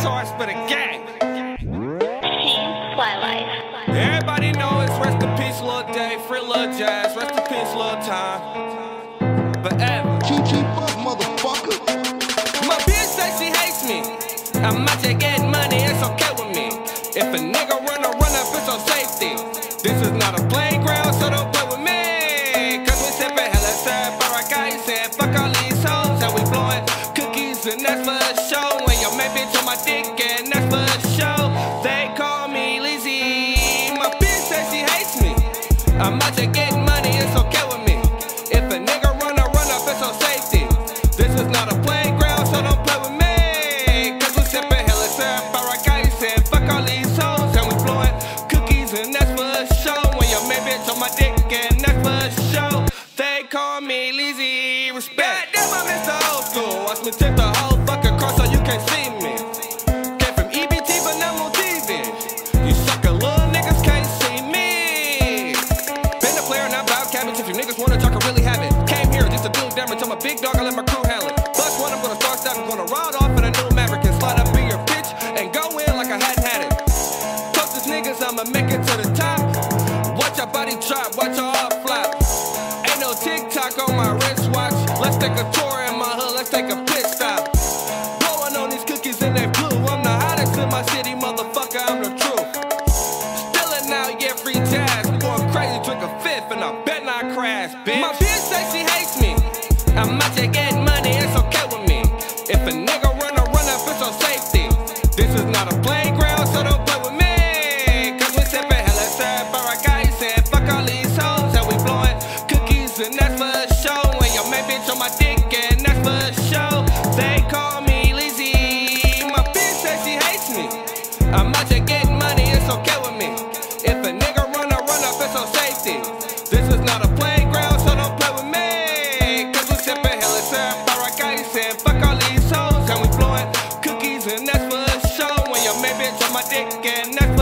It's Hardspittah gang. Everybody know it's rest in peace, Lil Day, free Lil Jazz, rest in peace, Lil Time. Forever. GG fuck, motherfucker. My bitch say she hates me. I'm out here getting money, it's okay with me. If a nigga run up, it's on safety. This is not a playground, so don't play with me. Cause we sippin' hella sad, Baraka, said fuck all these hoes. And we blowin' cookies, and that's for a show. When your main bitch on my dick, and that's for a show. They call me Lizzie. My bitch say she hates me. I'm out here getting money, it's okay with me. If a nigga run up, it's on safety. This is not a playground, so don't play with me. Cause we sippin' hella sad, Baraka, said fuck all these hoes. And we blowin' cookies, and that's for a show. When your main bitch on my dick, and that's for a show. They call me Lizzie. Respect. Damn, I'm Mr. Old School. Watch me tip the whole fucking cross so you can't see me. Came from EBT, but now I'm on TV. You sucker little niggas can't see me. Been a player, not about cabbage. If you niggas wanna talk, I really have it. Came here just to do damage. I'm a big dog, I let my crew handle it. Plus one, I'm gonna start stuff. I'm gonna ride off in a new Maverick and slide up in your bitch and go in like I hadn't had it. Toast these niggas, I'ma make it to the top. Watch your body drop, watch your all flop. Ain't no TikTok on my wristwatch. Let's take a tour in my hood, let's take a pit stop. Blowing on these cookies and they blue. I'm the hottest in my city, motherfucker, I'm the truth. Spilling out, yeah, free jazz. We going crazy, drink a fifth, and I bet not crash, bitch. My bitch say she hates me. I'm out here getting money, it's okay with me. If a nigga run up, it's on safety. This is not a playground, so don't play with me. Cause we sippin' hella sad, Baraka, said fuck all these hoes. And we blowin' cookies, and that's for a show. When your main bitch on my dick, and that's for a show. They call me Lizzie. My bitch say she hates me. I'm out here getting money, it's okay with me. If a nigga run up, it's on safety. This is not a playground, so don't play with me. Cause we sippin' hella sad, Baraka, said fuck all these hoes. And we blowin' cookies, and that's for a show. When your main bitch on my dick, and that's for